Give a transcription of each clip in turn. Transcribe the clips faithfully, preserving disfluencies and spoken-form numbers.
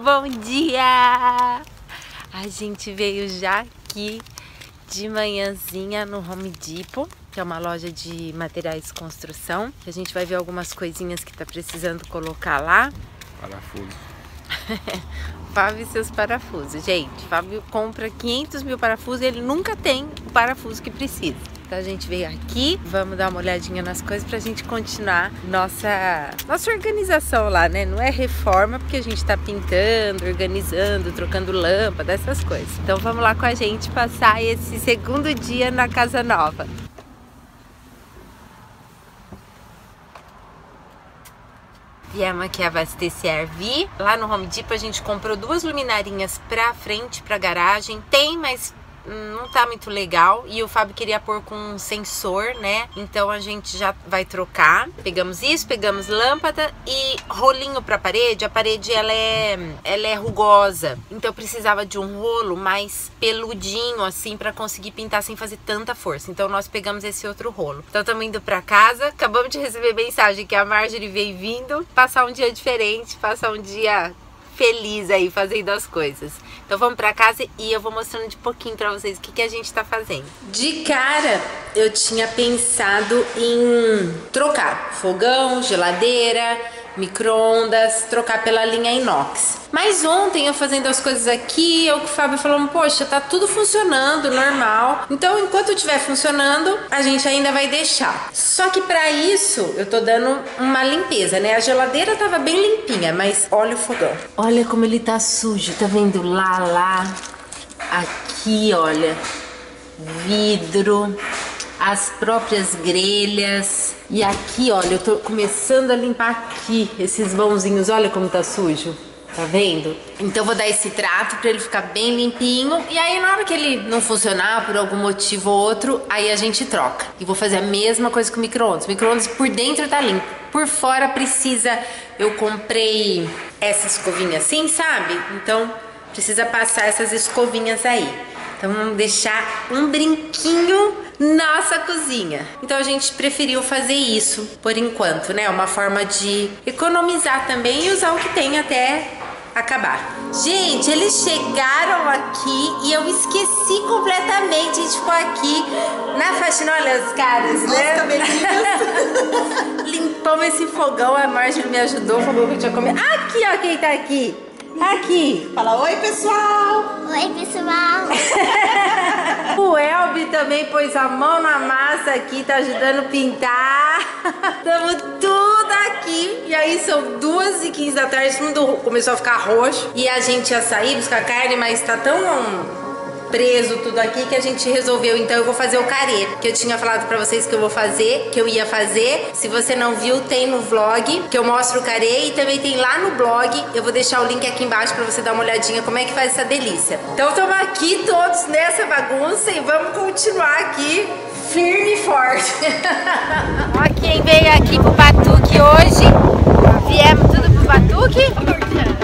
Bom dia! A gente veio já aqui de manhãzinha no Home Depot, que é uma loja de materiais de construção. A gente vai ver algumas coisinhas que tá precisando colocar lá. Parafuso. Fábio e seus parafusos. Gente, Fábio compra quinhentos mil parafusos e ele nunca tem o parafuso que precisa. Então a gente veio aqui, vamos dar uma olhadinha nas coisas pra gente continuar nossa, nossa organização lá, né? Não é reforma, porque a gente tá pintando, organizando, trocando lâmpada, essas coisas. Então vamos lá com a gente passar esse segundo dia na casa nova. Viemos aqui abastecer a Arvi. Lá no Home Depot a gente comprou duas luminarinhas pra frente, pra garagem. Tem, mas não tá muito legal. E o Fábio queria pôr com um sensor, né? Então a gente já vai trocar. Pegamos isso, pegamos lâmpada e rolinho pra parede. A parede, ela é, ela é rugosa. Então eu precisava de um rolo mais peludinho, assim, pra conseguir pintar sem fazer tanta força. Então nós pegamos esse outro rolo. Então estamos indo pra casa. Acabamos de receber mensagem que a Marjorie veio vindo passar um dia diferente, passar um dia feliz aí fazendo as coisas. Então vamos pra casa e eu vou mostrando de pouquinho pra vocês o que, que a gente tá fazendo. De cara, eu tinha pensado em trocar fogão, geladeira, micro-ondas, trocar pela linha inox. Mas ontem eu fazendo as coisas aqui, eu com o Fábio falando, poxa, tá tudo funcionando, normal. Então enquanto estiver funcionando, a gente ainda vai deixar. Só que pra isso, eu tô dando uma limpeza, né? A geladeira tava bem limpinha, mas olha o fogão. Olha como ele tá sujo, tá vendo? Lá, lá, aqui, olha, vidro, as próprias grelhas. E aqui, olha, eu tô começando a limpar aqui esses vãozinhos, olha como tá sujo. Tá vendo? Então eu vou dar esse trato pra ele ficar bem limpinho. E aí na hora que ele não funcionar por algum motivo ou outro, aí a gente troca. E vou fazer a mesma coisa com o micro-ondas. O micro-ondas por dentro tá limpo, por fora precisa... Eu comprei essa escovinha assim, sabe? Então precisa passar essas escovinhas aí. Então vamos deixar um brinquinho na nossa cozinha. Então a gente preferiu fazer isso por enquanto, né? Uma forma de economizar também e usar o que tem até acabar. Gente, eles chegaram aqui e eu esqueci completamente de ficou aqui na faxina. Olha os caras, né? Nossa, limpamos esse fogão, a Marjorie me ajudou, falou que eu tinha comido. Aqui, ó, quem tá aqui. Aqui. Fala oi, pessoal. Oi, pessoal. O Elbi também pôs a mão na massa aqui, tá ajudando a pintar. Estamos tudo aqui. E aí são duas e quinze da tarde, todo mundo começou a ficar roxo. E a gente ia sair buscar carne, mas tá tão preso tudo aqui que a gente resolveu, então eu vou fazer o carê, que eu tinha falado pra vocês que eu vou fazer, que eu ia fazer. Se você não viu, tem no vlog, que eu mostro o carê, e também tem lá no blog. Eu vou deixar o link aqui embaixo pra você dar uma olhadinha como é que faz essa delícia. Então estamos aqui todos nessa bagunça e vamos continuar aqui firme e forte. Ó, quem veio aqui pro Batuque hoje. Viemos tudo pro Batuque.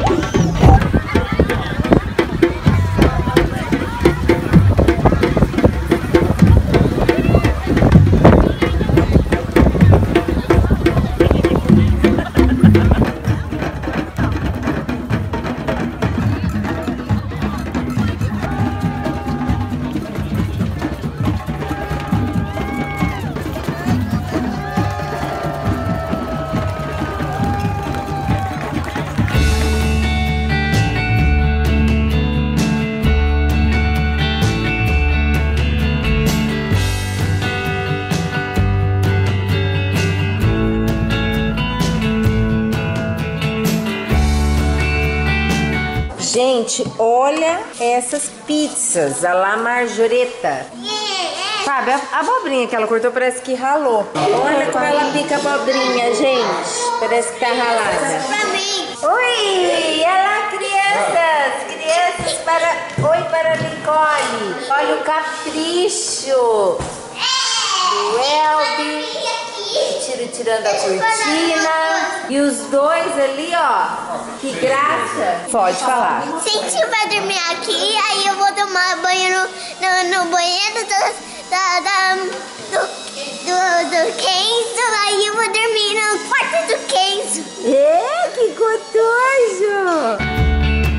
Gente, olha essas pizzas, a la Marjoreta. Sabe, a abobrinha que ela cortou parece que ralou. Olha como ela pica a abobrinha, gente. Parece que tá ralada. Oi, olha lá, crianças. Crianças para... Oi para a Nicole. Olha o capricho do Elbi. Tiro tirando a cortina. E os dois ali, ó. Que graça. Pode falar. Gente, vai dormir aqui, aí eu vou tomar banho no, no, no banheiro do, da, da, do, do, do Kenzo. Aí eu vou dormir no quarto do Kenzo. É, que gostoso.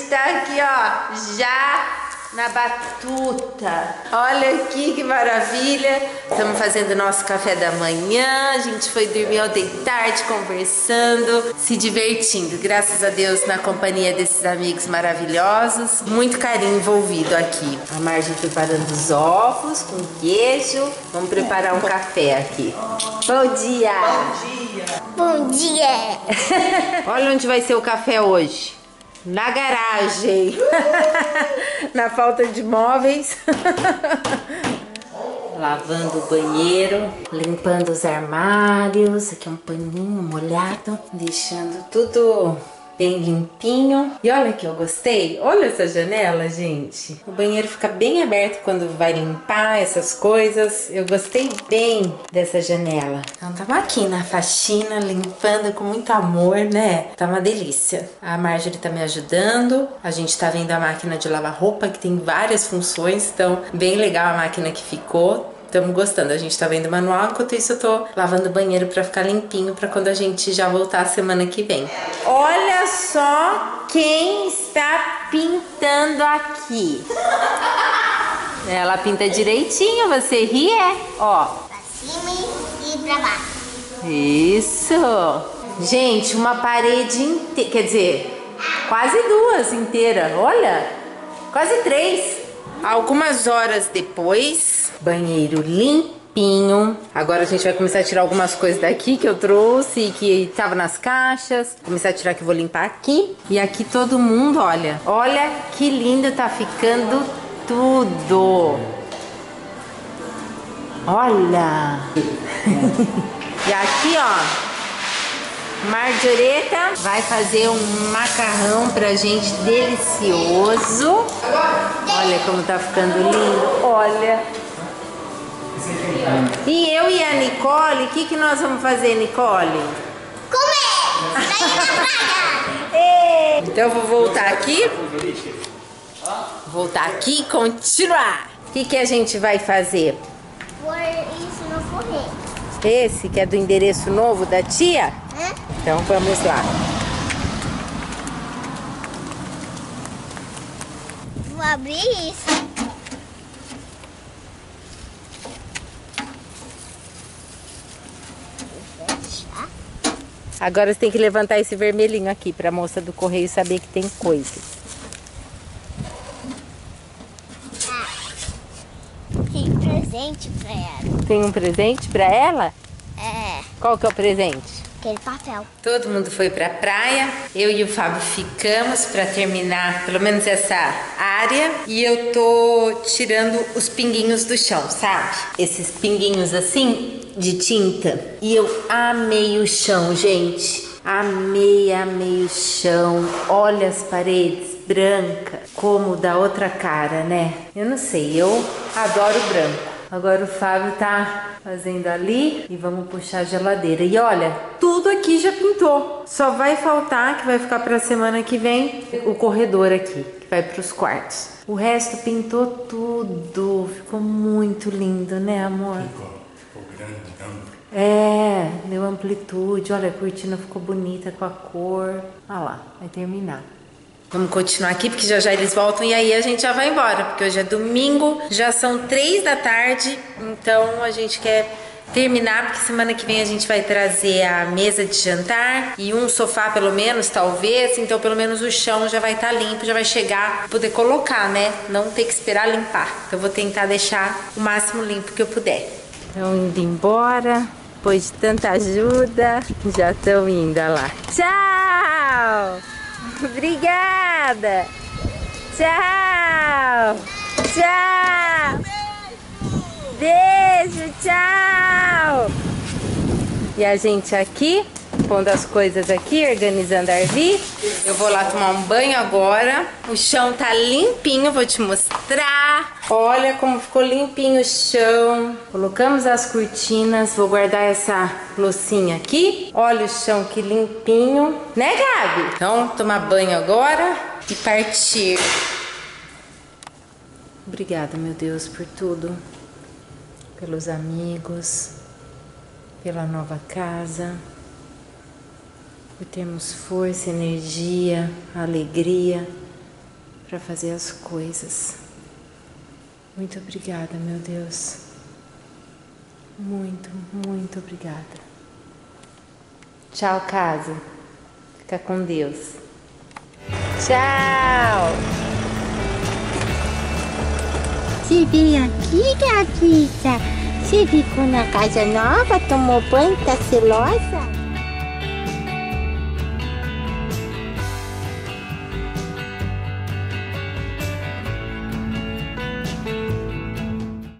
tá aqui, ó, já na batuta. Olha aqui que maravilha. Estamos fazendo nosso café da manhã. A gente foi dormir ontem tarde conversando, se divertindo. Graças a Deus na companhia desses amigos maravilhosos. Muito carinho envolvido aqui. A Margem preparando os ovos com queijo. Vamos preparar um café aqui. Bom dia! Bom dia! Olha onde vai ser o café hoje. Na garagem. Na falta de móveis. Lavando o banheiro, limpando os armários. Aqui é um paninho molhado, deixando tudo bem limpinho. E olha que eu gostei. Olha essa janela, gente. O banheiro fica bem aberto quando vai limpar essas coisas. Eu gostei bem dessa janela. Então estamos aqui na faxina, limpando com muito amor, né? Tá uma delícia. A Marjorie tá me ajudando. A gente tá vendo a máquina de lavar roupa, que tem várias funções. Então, bem legal a máquina que ficou. Estamos gostando, a gente tá vendo o manual, enquanto isso eu tô lavando o banheiro pra ficar limpinho, pra quando a gente já voltar a semana que vem. Olha só quem está pintando aqui. Ela pinta direitinho, você ri, é? Ó. Pra cima e pra baixo. Isso. Gente, uma parede inteira, quer dizer, quase duas inteiras, olha. Quase três. Algumas horas depois, banheiro limpinho. Agora a gente vai começar a tirar algumas coisas daqui que eu trouxe, que tava nas caixas. Começar a tirar que eu vou limpar aqui. E aqui todo mundo, olha. Olha que lindo tá ficando tudo. Olha. E aqui, ó. Marjoreta vai fazer um macarrão pra gente delicioso. Olha como tá ficando lindo. Olha. E eu e a Nicole, o que, que nós vamos fazer, Nicole? Comer! Sair na praia! Então eu vou voltar aqui. Voltar aqui e continuar. O que, que a gente vai fazer? Pôr isso no correio. Esse que é do endereço novo da tia? Hã? Então vamos lá. Vou abrir isso. Vou fechar. Agora você tem que levantar esse vermelhinho aqui pra moça do correio saber que tem coisas. Ah, tem presente pra ela. Tem um presente pra ela? É, Qual que é o presente? aquele papel. Todo mundo foi pra praia, eu e o Fábio ficamos pra terminar pelo menos essa área e eu tô tirando os pinguinhos do chão, sabe? Esses pinguinhos assim de tinta. E eu amei o chão, gente. Amei, amei o chão. Olha as paredes branca, como da outra cara, né? Eu não sei, eu adoro branco. Agora o Fábio tá fazendo ali e vamos puxar a geladeira. E olha, tudo aqui já pintou. Só vai faltar, que vai ficar pra semana que vem, o corredor aqui, que vai pros quartos. O resto pintou tudo. Ficou muito lindo, né, amor? Ficou, ficou grande, amplo. É, deu amplitude. Olha, a cortina ficou bonita com a cor. Olha lá, vai terminar. Vamos continuar aqui, porque já já eles voltam e aí a gente já vai embora. Porque hoje é domingo, já são três da tarde. Então a gente quer terminar, porque semana que vem a gente vai trazer a mesa de jantar e um sofá pelo menos, talvez. Então pelo menos o chão já vai estar limpo, já vai chegar, poder colocar, né? Não ter que esperar limpar. Então eu vou tentar deixar o máximo limpo que eu puder. Estão indo embora, depois de tanta ajuda, já estão indo, olha lá. Tchau! Obrigada! Tchau! Tchau! Beijo, tchau! E a gente aqui, pondo as coisas aqui, organizando a Arvi. Eu vou lá tomar um banho agora. O chão tá limpinho, vou te mostrar. Olha como ficou limpinho o chão. Colocamos as cortinas, vou guardar essa loucinha aqui. Olha o chão que limpinho. Né, Gabi? Então, tomar banho agora e partir. Obrigada, meu Deus, por tudo. Pelos amigos, pela nova casa, por termos força, energia, alegria para fazer as coisas. Muito obrigada, meu Deus. Muito, muito obrigada. Tchau, casa. Fica com Deus. Tchau. Você veio aqui, gatita? Você ficou na casa nova, tomou banho, tá celosa?